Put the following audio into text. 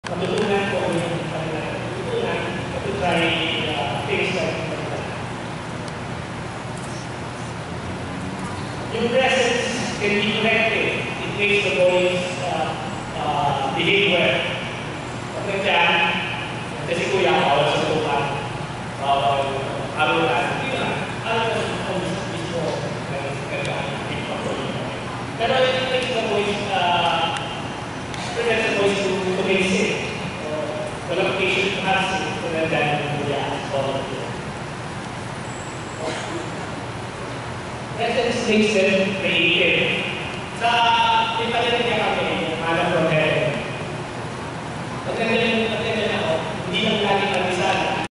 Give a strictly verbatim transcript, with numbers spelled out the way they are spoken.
matutunan ko yung kanila. Matutunan, to try uh, things like that. Yung presence can be corrected. It makes the boys uh, uh, behave well. Pagka dyan, kasi kuya, bawal sa tukan, bawal halutan, hindi na. Alam ko sa mismo, pero it makes the boys, uh, prevents the boys to, to make sick. Walang patient to have sick, kung nandiyan yung kuya, bawal ko. Presence makes them creative. Sa, di pa rin niya kami, alam from heaven. Pag nandiyan